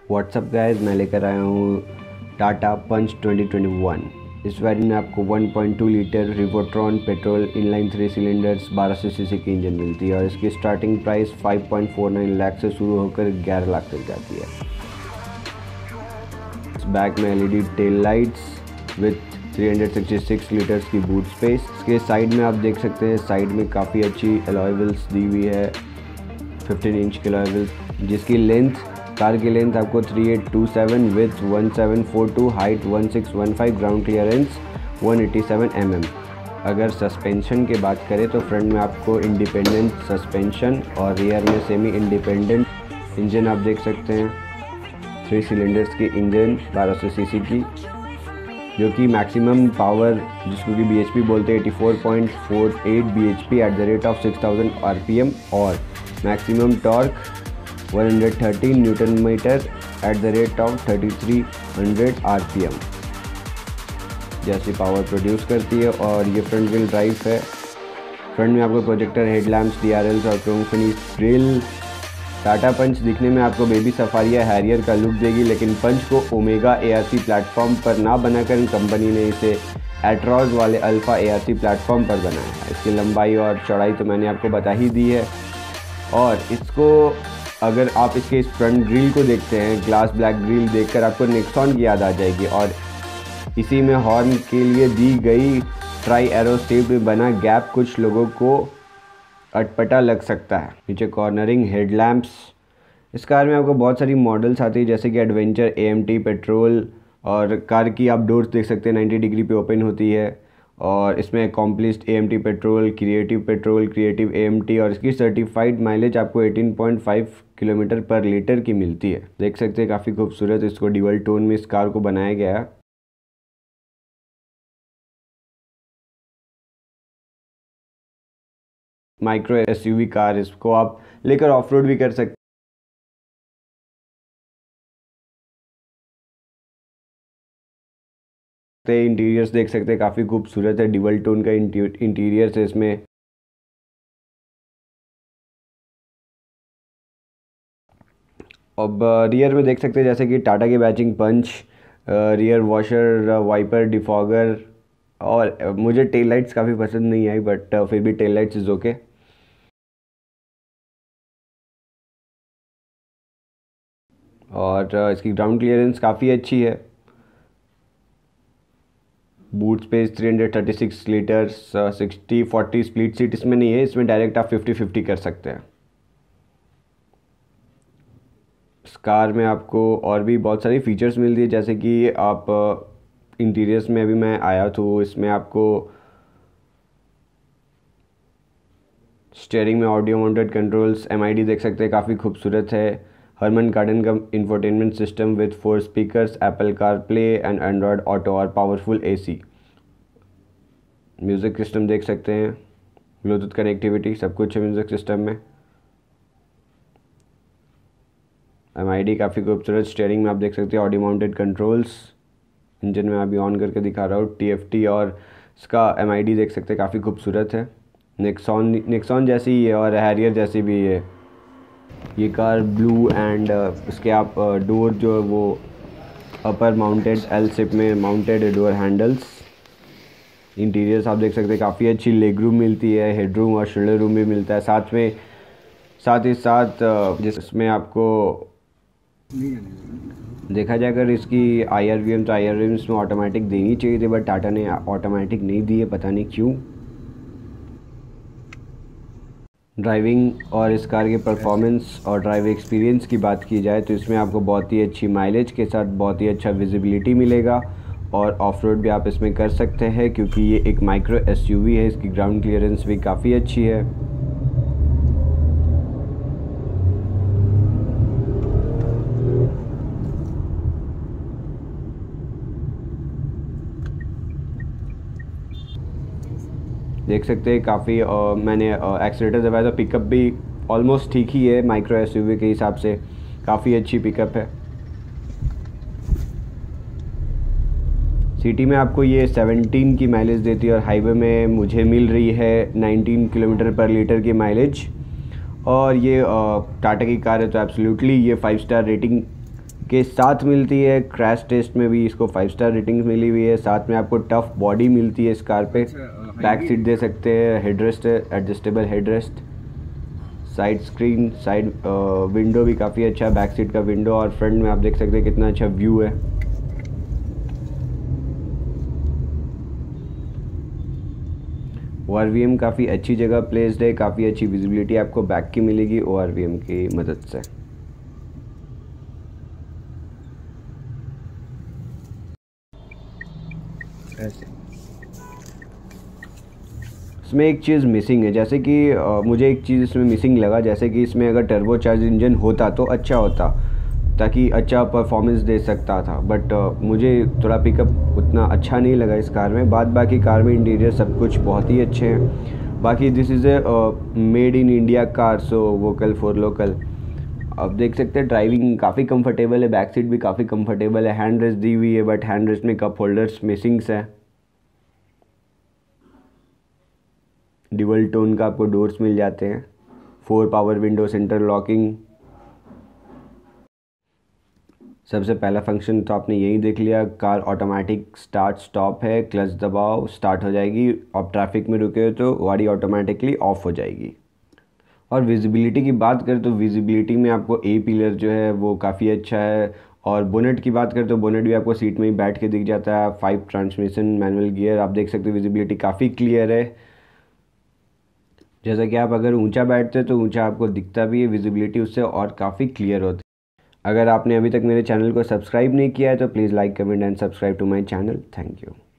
WhatsApp guys, मैं लेकर आया हूँ टाटा पंच 2021। इस वेरिएंट में आपको 1.2 litre Revotron petrol inline 3 cylinders 1200 CC की इंजन मिलती है और इसकी स्टार्टिंग प्राइस 5.49 लाख से शुरू होकर 11 लाख तक जाती है। इस बैक में LED tail lights with 366 litres की बूट स्पेस। इसके साइड में आप देख सकते हैं, साइड में काफ़ी अच्छी अलॉय व्हील्स दी हुई है, 15 इंच की अलॉय व्हील्स, जिसकी लेंथ, कार की लेंथ आपको 3827, width 1742, height 1615, ground clearance 187 mm। अगर सस्पेंशन की बात करें तो फ्रंट में आपको इंडिपेंडेंट सस्पेंशन और रियर में सेमी इंडिपेंडेंट। इंजन आप देख सकते हैं 3 सिलेंडर्स की इंजन 1200 सीसी की, जो कि मैक्सिमम पावर जिसको कि BHP बोलते हैं 84.48 BHP at the rate of 6000 RPM और maximum torque 113 newton metre at the rate of 3300 RPM जैसी पावर प्रोड्यूस करती है। और ये फ्रंट व्हील ड्राइव है। फ्रंट में आपको प्रोजेक्टर हेडलैम्प्स, DRLs और chrome finish grille. Tata Punch दिखने में आपको बेबी सफारी या हैरियर का लुक देगी, लेकिन पंच को ओमेगा ARC प्लेटफॉर्म पर ना बनाकर कंपनी ने इसे एट्रॉस वाले अल्फ़ा ARC प्लेटफॉर्म पर बनाया है। इसकी लंबाई और चौड़ाई तो मैंने आपको बता ही दी है। और इसको अगर आप इसके इस फ्रंट ग्रिल को देखते हैं, ग्लास ब्लैक ग्रिल देखकर आपको नेक्सॉन की याद आ जाएगी और इसी में हॉर्न के लिए दी गई ट्राई एरो शेप में बना गैप कुछ लोगों को अटपटा लग सकता है। नीचे कॉर्नरिंग हेडलैम्प्स। इस कार में आपको बहुत सारी मॉडल्स आती है, जैसे कि एडवेंचर, AMT पेट्रोल, और कार की आप डोर्स देख सकते हैं 90 डिग्री पे ओपन होती है। और इसमें Accomplished AMT petrol, Creative AMT, और इसकी सर्टिफाइड माइलेज आपको 18.5 किलोमीटर पर लीटर की मिलती है। देख सकते हैं काफ़ी खूबसूरत इसको ड्यूअल टोन में इस कार को बनाया गया है। माइक्रो SUV कार, इसको आप लेकर ऑफ रोड भी कर सकते हैं। इंटीरियर्स देख सकते हैं काफ़ी खूबसूरत है, ड्यूअल टोन का इंटीरियर्स है इसमें। अब रियर में देख सकते हैं जैसे कि टाटा की badging Punch, rear washer, wiper, defogger, और मुझे टेल लाइट्स काफ़ी पसंद नहीं आई, बट फिर भी टेल लाइट्स इज़ ओके। और इसकी ग्राउंड क्लियरेंस काफ़ी अच्छी है। Boot space 336 litres, 60-40 split seat इसमें नहीं है, इसमें डायरेक्ट आप 50-50 कर सकते हैं। इस कार में आपको और भी बहुत सारी फीचर्स मिलती है, जैसे कि आप इंटीरियर्स में अभी मैं आया तो इसमें आपको स्टीयरिंग में ऑडियो माउंटेड कंट्रोल्स, MID देख सकते हैं काफ़ी खूबसूरत है। हरमन कार्डन का infotainment system with 4 speakers, Apple CarPlay and Android Auto और पावरफुल AC। म्यूज़िक सिस्टम देख सकते हैं, ब्लूटूथ कनेक्टिविटी, सब कुछ है म्यूज़िक सिस्टम में। MID काफ़ी खूबसूरत। स्टीयरिंग में आप देख सकते हैं ऑडियो माउंटेड कंट्रोल्स। इंजन में अभी ऑन करके दिखा रहा हूँ, TFT, और इसका MID देख सकते हैं काफ़ी खूबसूरत है। नेक्सॉन जैसी ही है और हैरियर जैसी भी है ये कार। ब्लू एंड इसके आप डोर जो है वो अपर माउंटेड L शेप में माउंटेड डोर हैंडल्स। इंटीरियर्स आप देख सकते हैं काफ़ी अच्छी लेग रूम मिलती है, हेड रूम और शोल्डर रूम भी मिलता है साथ ही साथ जिसमें आपको देखा जाए अगर इसकी IRVM तो IRVM इसमें ऑटोमेटिक देनी चाहिए थी, बट टाटा ने ऑटोमेटिक नहीं दी है, पता नहीं क्यों। ड्राइविंग और इस कार के परफॉर्मेंस और ड्राइव एक्सपीरियंस की बात की जाए तो इसमें आपको बहुत ही अच्छी माइलेज के साथ बहुत ही अच्छा विजिबिलिटी मिलेगा और ऑफ रोड भी आप इसमें कर सकते हैं, क्योंकि ये एक माइक्रो SUV है। इसकी ग्राउंड क्लियरेंस भी काफ़ी अच्छी है। देख सकते हैं काफ़ी मैंने एक्सीलेटर दबाया तो पिकअप भी ऑलमोस्ट ठीक ही है, माइक्रो SUV के हिसाब से काफ़ी अच्छी पिकअप है। सिटी में आपको ये 17 की माइलेज देती है और हाईवे में मुझे मिल रही है 19 किलोमीटर पर लीटर की माइलेज। और ये टाटा की कार है तो एब्सोल्युटली ये 5 स्टार रेटिंग के साथ मिलती है। क्रैश टेस्ट में भी इसको 5 स्टार रेटिंग मिली हुई है। साथ में आपको टफ बॉडी मिलती है इस कार पे। बैक सीट दे सकते हैं, हेडरेस्ट है, adjustable headrest, side screen, side window भी काफ़ी अच्छा है, बैक सीट का विंडो। और फ्रंट में आप देख सकते हैं कितना अच्छा व्यू है। ORVM काफ़ी अच्छी जगह प्लेस्ड है, काफ़ी अच्छी विजिबिलिटी आपको बैक की मिलेगी ORVM की मदद से। इसमें एक चीज़ मिसिंग है, जैसे कि मुझे एक चीज़ इसमें मिसिंग लगा, जैसे कि इसमें अगर टर्बो चार्ज इंजन होता तो अच्छा होता, ताकि अच्छा परफॉर्मेंस दे सकता था। बट मुझे थोड़ा पिकअप उतना अच्छा नहीं लगा इस कार में। बाकी कार में इंटीरियर सब कुछ बहुत ही अच्छे हैं। बाकी this is a made in India car, so vocal for local. आप देख सकते हैं ड्राइविंग काफ़ी कंफर्टेबल है, बैक सीट भी काफ़ी कंफर्टेबल है। हैंड रेस्ट दी हुई है, बट हैंड रेस्ट में कप होल्डर्स मिसिंग्स है। ड्यूअल टोन का आपको डोर्स मिल जाते हैं, 4 पावर विंडो, सेंटर लॉकिंग। सबसे पहला फंक्शन तो आपने यही देख लिया, कार ऑटोमेटिक स्टार्ट स्टॉप है, क्लच दबाओ स्टार्ट हो जाएगी। आप ट्रैफिक में रुके हो तो गाड़ी ऑटोमेटिकली ऑफ हो जाएगी। और विजिबिलिटी की बात करें तो विजिबिलिटी में आपको ए पिलर जो है वो काफ़ी अच्छा है। और बोनेट की बात करें तो बोनेट भी आपको सीट में ही बैठ के दिख जाता है। 5 ट्रांसमिशन मैनुअल गियर, आप देख सकते हो विजिबिलिटी काफ़ी क्लियर है। जैसा कि आप अगर ऊंचा बैठते हैं तो ऊंचा आपको दिखता भी है, विजिबिलिटी उससे और काफ़ी क्लियर होती है। अगर आपने अभी तक मेरे चैनल को सब्सक्राइब नहीं किया है तो please like, comment and subscribe to my channel. Thank you.